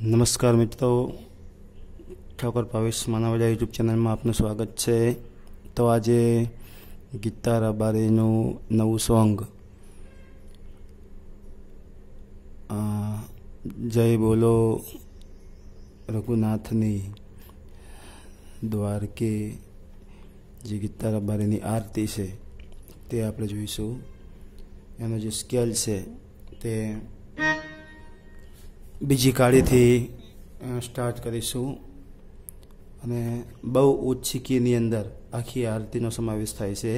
નમસ્કાર મિત્રો, ઠાકોર ભાવેશ માનવજા યુટ્યુબ ચેનલમાં આપનું સ્વાગત છે। તો આજે ગીતા રબારીનું નવું સોંગ જય બોલો રઘુનાથની દ્વારકે જે ગીતા રબારીની આરતી છે તે આપણે જોઈશું। એનો જે સ્કેલ છે તે બીજી કાળીથી સ્ટાર્ટ કરીશું અને બહુ ઓછી કીની અંદર આખી આરતીનો સમાવેશ થાય છે।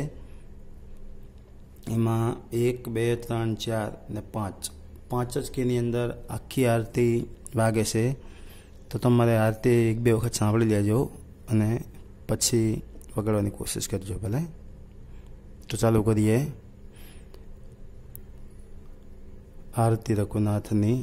એમાં 1, 2, 3, 4 ને 5 જ કીની અંદર આખી આરતી વાગે છે। તો તમારે આરતી 1-2 વખત સાંભળી લેજો અને પછી વગાડવાની કોશિશ કરજો ભલે। તો ચાલુ કરીએ આરતી રઘુનાથની।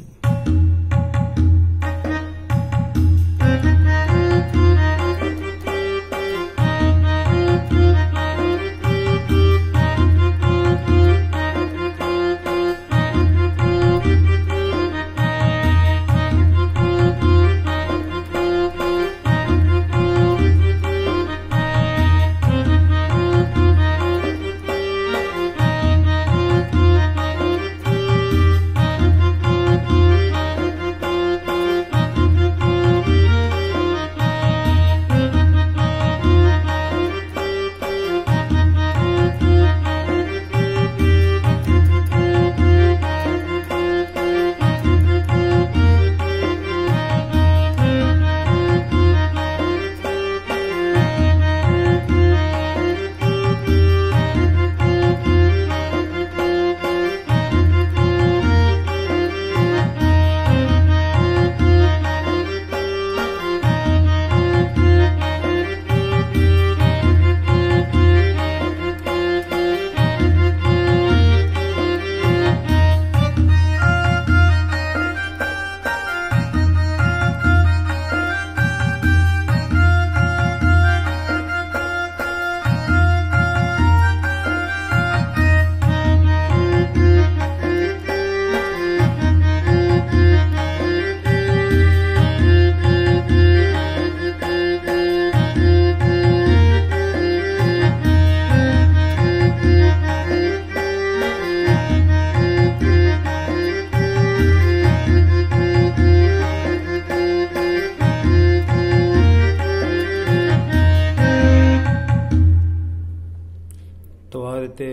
તો આ રીતે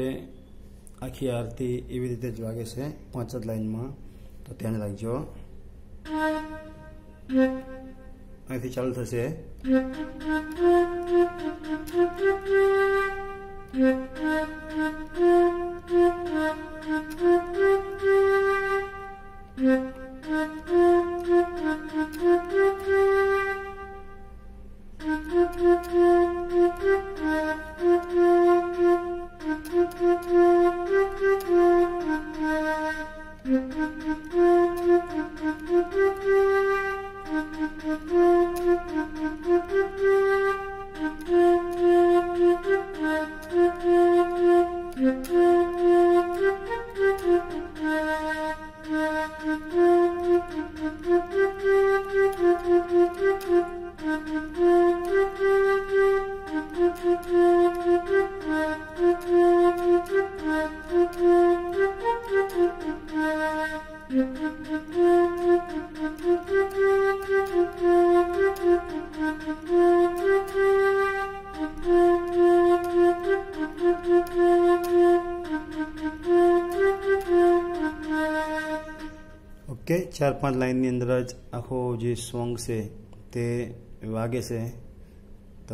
આખી આરતી એવી રીતે જ વાગે છે 5 જ લાઈનમાં। તો ધ્યાન રાખજો। અહીંથી ચાલુ થશે। ઓકે, 4-5 લાઈનની અંદર જ આખો જે સોંગ છે તે વાગે છે। તો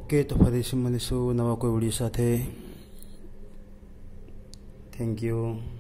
ઓકે, તો ફરીથી મળીશું નવા કોઈ વિડીયો સાથે. Thank you.